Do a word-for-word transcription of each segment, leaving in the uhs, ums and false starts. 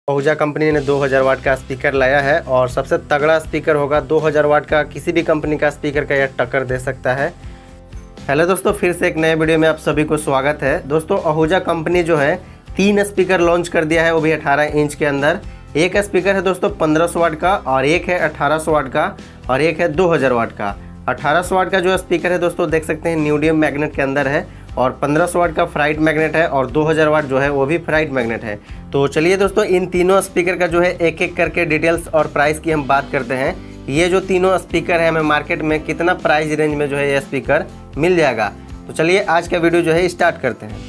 Ahuja company ने दो हज़ार वाट का स्पीकर लाया है और सबसे तगड़ा स्पीकर होगा। दो हज़ार वाट का किसी भी कंपनी का स्पीकर का यह टक्कर दे सकता है। हेलो दोस्तों, फिर से एक नए वीडियो में आप सभी को स्वागत है। दोस्तों, आहूजा कंपनी जो है तीन स्पीकर लॉन्च कर दिया है, वो भी अठारह इंच के अंदर। एक स्पीकर है दोस्तों पंद्रह सौ वाट का और एक है अठारह सौ वाट का और एक है दो हज़ार वाट का। अठारह सौ वाट का जो स्पीकर है दोस्तों देख सकते हैं न्यूडियम मैग्नेट के अंदर है और पंद्रह सौ वाट का फ्राइट मैग्नेट है और दो हज़ार वाट जो है वो भी फ्राइट मैग्नेट है। तो चलिए दोस्तों, इन तीनों स्पीकर का जो है एक एक करके डिटेल्स और प्राइस की हम बात करते हैं। ये जो तीनों स्पीकर है हमें मार्केट में कितना प्राइस रेंज में जो है ये स्पीकर मिल जाएगा। तो चलिए आज का वीडियो जो है स्टार्ट करते हैं।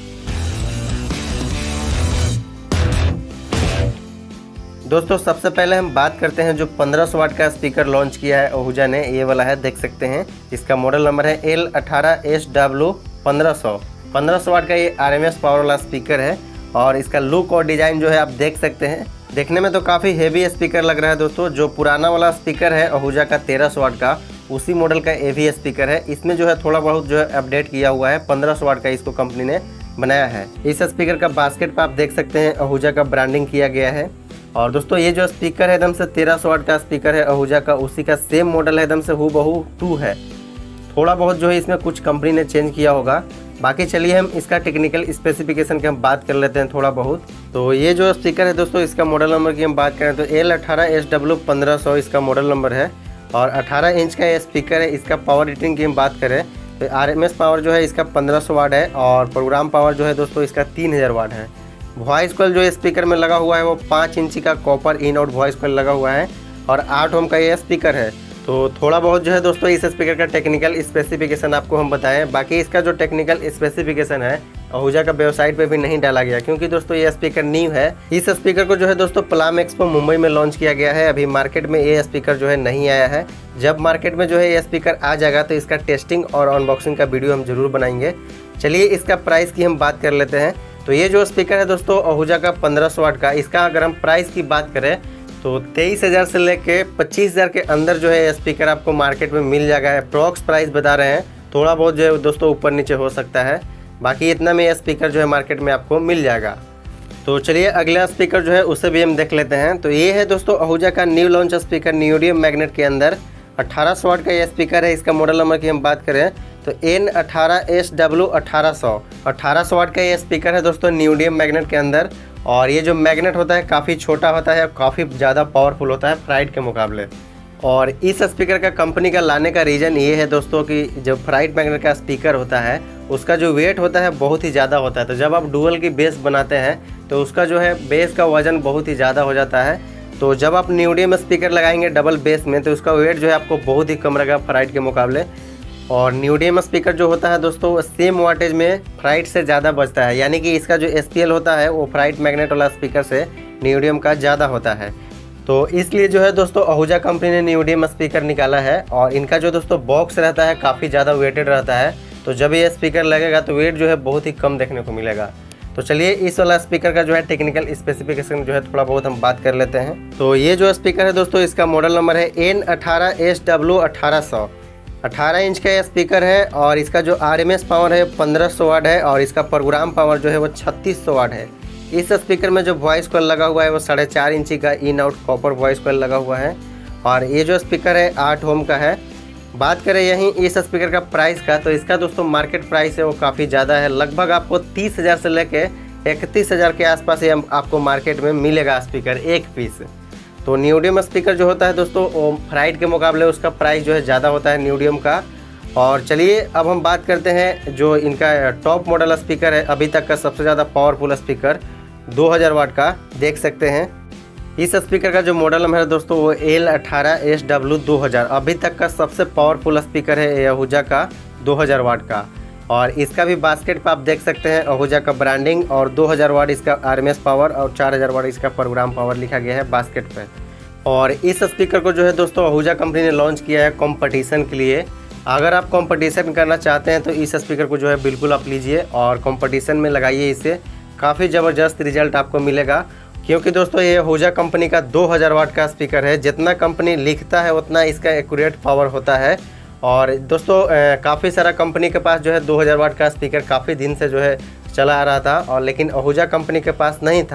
दोस्तों, सबसे पहले हम बात करते हैं जो पंद्रह सौ वाट का स्पीकर लॉन्च किया है आहूजा ने, ये वाला है, देख सकते हैं। इसका मॉडल नंबर है एल अठारह एस डब्ल्यू पंद्रह सौ। पंद्रह सौ वाट का ये आर एम एस पावर वाला स्पीकर है और इसका लुक और डिज़ाइन जो है आप देख सकते हैं। देखने में तो काफ़ी हेवी स्पीकर लग रहा है दोस्तों। जो पुराना वाला स्पीकर है आहूजा का तेरह सौ वाट का, उसी मॉडल का एवी स्पीकर है। इसमें जो है थोड़ा बहुत जो है अपडेट किया हुआ है। पंद्रह सौ वाट का इसको कंपनी ने बनाया है। इस स्पीकर का बास्केट पर आप देख सकते हैं आहूजा का ब्रांडिंग किया गया है। और दोस्तों, ये जो स्पीकर है एकदम से तेरह सौ वाट का स्पीकर है आहूजा का, उसी का सेम मॉडल है, एकदम से हूबहू टू है। थोड़ा बहुत जो है इसमें कुछ कंपनी ने चेंज किया होगा। बाकी चलिए हम इसका टेक्निकल स्पेसिफिकेशन की हम बात कर लेते हैं थोड़ा बहुत। तो ये जो स्पीकर है दोस्तों, इसका मॉडल नंबर की हम बात करें तो एल अठारह एस डब्ल्यू पंद्रह सौ इसका मॉडल नंबर है और अठारह इंच का ये स्पीकर है। इसका पावर रेटिंग की हम बात करें तो आर एम एस पावर जो है इसका पंद्रह सौ वाट है और प्रोग्राम पावर जो है दोस्तों इसका तीन हज़ार वाट है। वॉइस कॉइल जो स्पीकर में लगा हुआ है वो पाँच इंची का copper in out voice coil लगा हुआ है और आठ ओम का ये स्पीकर है। तो थोड़ा बहुत जो है दोस्तों इस स्पीकर का टेक्निकल स्पेसिफिकेशन आपको हम बताएं। बाकी इसका जो टेक्निकल स्पेसिफिकेशन है आहूजा का वेबसाइट पे भी नहीं डाला गया, क्योंकि दोस्तों ये स्पीकर न्यू है। इस स्पीकर को जो है दोस्तों प्लाम एक्सपो मुंबई में लॉन्च किया गया है। अभी मार्केट में ये स्पीकर जो है नहीं आया है। जब मार्केट में जो है ये स्पीकर आ जाएगा तो इसका टेस्टिंग और अनबॉक्सिंग का वीडियो हम जरूर बनाएंगे। चलिए इसका प्राइस की हम बात कर लेते हैं। तो ये जो स्पीकर है दोस्तों आहूजा का पंद्रह सौ वाट का, इसका अगर हम प्राइस की बात करें तो तेईस हज़ार से लेके पच्चीस हज़ार के अंदर जो है स्पीकर आपको मार्केट में मिल जाएगा। अप्रॉक्स प्राइस बता रहे हैं, थोड़ा बहुत जो है दोस्तों ऊपर नीचे हो सकता है। बाकी इतना में ये स्पीकर जो है मार्केट में आपको मिल जाएगा। तो चलिए अगला स्पीकर जो है उसे भी हम देख लेते हैं। तो ये है दोस्तों आहूजा का new launch speaker neodymium magnet के अंदर। अठारह सौ वाट का ये स्पीकर है। इसका मॉडल नंबर की हम बात करें तो एन अठारह एस डब्ल्यू अठारह सौ अठारह सौ वाट का ये स्पीकर है दोस्तों न्यूडियम मैग्नेट के अंदर। और ये जो मैग्नेट होता है काफ़ी छोटा होता है, काफ़ी ज़्यादा पावरफुल होता है फ्राइट के मुकाबले। और इस स्पीकर का कंपनी का लाने का रीज़न ये है दोस्तों कि जो फ्राइट मैग्नेट का स्पीकर होता है उसका जो वेट होता है बहुत ही ज़्यादा होता है। तो जब आप डुअल की बेस बनाते हैं तो उसका जो है बेस का वज़न बहुत ही ज़्यादा हो जाता है। तो जब आप न्यूडियम स्पीकर लगाएंगे डबल बेस में तो उसका वेट जो है आपको बहुत ही कम रहेगा फ्राइट के मुकाबले। और न्यूडियम स्पीकर जो होता है दोस्तों सेम वाटेज में फ्राइट से ज़्यादा बचता है, यानी कि इसका जो एस पी एल होता है वो फ्राइट मैग्नेट वाला स्पीकर से न्यूडियम का ज़्यादा होता है। तो इसलिए जो है दोस्तों आहूजा कंपनी ने न्यूडियम स्पीकर निकाला है और इनका जो दोस्तों बॉक्स रहता है काफ़ी ज़्यादा वेटेड रहता है। तो जब ये स्पीकर लगेगा तो वेट जो है बहुत ही कम देखने को मिलेगा। तो चलिए इस वाला स्पीकर का जो है टेक्निकल स्पेसिफिकेशन जो है थोड़ा बहुत हम बात कर लेते हैं। तो ये जो स्पीकर है दोस्तों इसका मॉडल नंबर है एन अठारह एस डब्ल्यू अठारह सौ अठारह इंच का ये स्पीकर है और इसका जो आर एम एस पावर है पंद्रह सौ वाट है और इसका प्रोग्राम पावर जो है वो छत्तीस सौ वाट है। इस स्पीकर में जो वॉइस कॉइल लगा हुआ है वो साढ़े चार इंची का in out copper voice coil लगा हुआ है और ये जो स्पीकर है आठ ओम का है। बात करें यहीं इस स्पीकर का प्राइस का तो इसका दोस्तों मार्केट प्राइस है वो काफ़ी ज़्यादा है। लगभग आपको तीस हज़ार से लेके इकतीस हज़ार के आसपास ये आपको मार्केट में मिलेगा स्पीकर एक पीस। तो न्यूडियम स्पीकर जो होता है दोस्तों वो फ्राइट के मुकाबले उसका प्राइस जो है ज़्यादा होता है न्यूडियम का। और चलिए अब हम बात करते हैं जो इनका टॉप मॉडल स्पीकर है, अभी तक का सबसे ज़्यादा पावरफुल स्पीकर दो हज़ार वाट का, देख सकते हैं। इस स्पीकर का जो मॉडल नंबर है दोस्तों वो एल अठारह एस डब्ल्यू दो हज़ार, अभी तक का सबसे पावरफुल स्पीकर है आहूजा का दो हज़ार वाट का। और इसका भी बास्केट पर आप देख सकते हैं आहूजा का ब्रांडिंग और दो हज़ार वाट इसका आर एम एस पावर और चार हज़ार वाट इसका प्रोग्राम पावर लिखा गया है बास्केट पे। और इस स्पीकर को जो है दोस्तों आहूजा कंपनी ने लॉन्च किया है कंपटीशन के लिए। अगर आप कंपटीशन करना चाहते हैं तो इस स्पीकर को जो है बिल्कुल आप लीजिए और कंपटीशन में लगाइए। इससे काफ़ी ज़बरदस्त रिजल्ट आपको मिलेगा, क्योंकि दोस्तों ये आहूजा कंपनी का दो हज़ार वाट का स्पीकर है। जितना कंपनी लिखता है उतना इसका एक्यूरेट पावर होता है। और दोस्तों काफ़ी सारा कंपनी के पास जो है दो हज़ार वाट का स्पीकर काफ़ी दिन से जो है चला आ रहा था और लेकिन आहूजा कंपनी के पास नहीं था।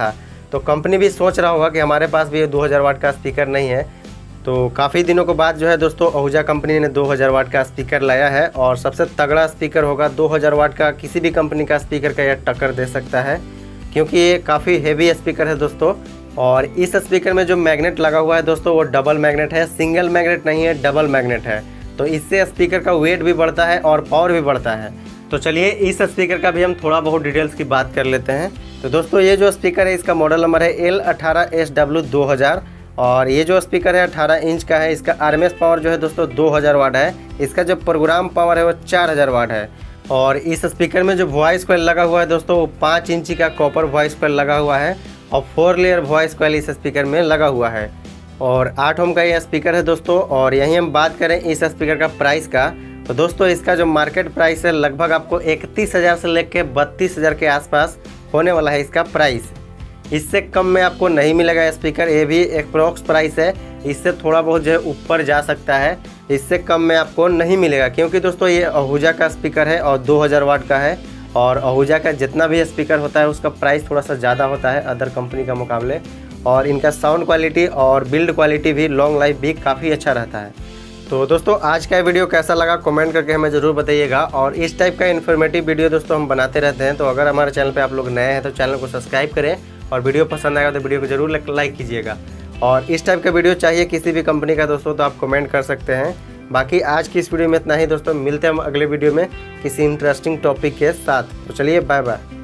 तो कंपनी भी सोच रहा होगा कि हमारे पास भी ये दो हज़ार वाट का स्पीकर नहीं है। तो काफ़ी दिनों के बाद जो है दोस्तों आहूजा कंपनी ने दो हज़ार वाट का स्पीकर लाया है और सबसे तगड़ा स्पीकर होगा। दो हज़ार वाट का किसी भी कंपनी का स्पीकर का यह टक्कर दे सकता है, क्योंकि ये काफ़ी हेवी स्पीकर है दोस्तों। और इस स्पीकर में जो मैग्नेट लगा हुआ है दोस्तों वो डबल मैग्नेट है, सिंगल मैग्नेट नहीं है, डबल मैग्नेट है। तो इससे स्पीकर का वेट भी बढ़ता है और पावर भी बढ़ता है। तो चलिए इस स्पीकर का भी हम थोड़ा बहुत डिटेल्स की बात कर लेते हैं। तो दोस्तों ये जो स्पीकर है इसका मॉडल नंबर है एल अठारह एस डब्ल्यू दो हज़ार और ये जो स्पीकर है अठारह इंच का है। इसका आरएमएस पावर जो है दोस्तों दो हज़ार वाट है। इसका जो प्रोग्राम पावर है वो चार हज़ार वाट है। और इस स्पीकर में जो वॉइस कॉइल लगा हुआ है दोस्तों वो पाँच इंची का कॉपर वॉइस कॉइल लगा हुआ है और फोर लेयर वॉइस कॉइल इस स्पीकर में लगा हुआ है। और आठ ओम का ये स्पीकर है दोस्तों। और यहीं हम बात करें इस स्पीकर का प्राइस का, तो दोस्तों इसका जो मार्केट प्राइस है लगभग आपको इकतीस हज़ार से लेकर बत्तीस हज़ार के आसपास होने वाला है इसका प्राइस। इससे कम में आपको नहीं मिलेगा स्पीकर, ये भी एक अप्रॉक्स प्राइस है। इससे थोड़ा बहुत जो है ऊपर जा सकता है, इससे कम में आपको नहीं मिलेगा, क्योंकि दोस्तों ये आहूजा का स्पीकर है और दो हज़ार वाट का है। और आहूजा का जितना भी स्पीकर होता है उसका प्राइस थोड़ा सा ज़्यादा होता है अदर कंपनी का मुकाबले। और इनका साउंड क्वालिटी और बिल्ड क्वालिटी भी, लॉन्ग लाइफ भी काफ़ी अच्छा रहता है। तो दोस्तों आज का वीडियो कैसा लगा कमेंट करके हमें ज़रूर बताइएगा। और इस टाइप का इन्फॉर्मेटिव वीडियो दोस्तों हम बनाते रहते हैं। तो अगर हमारे चैनल पे आप लोग नए हैं तो चैनल को सब्सक्राइब करें और वीडियो पसंद आएगा तो वीडियो को जरूर लाइक कीजिएगा। और इस टाइप का वीडियो चाहिए किसी भी कंपनी का दोस्तों तो आप कमेंट कर सकते हैं। बाकी आज की इस वीडियो में इतना ही दोस्तों, मिलते हैं हम अगले वीडियो में किसी इंटरेस्टिंग टॉपिक के साथ। तो चलिए बाय बाय।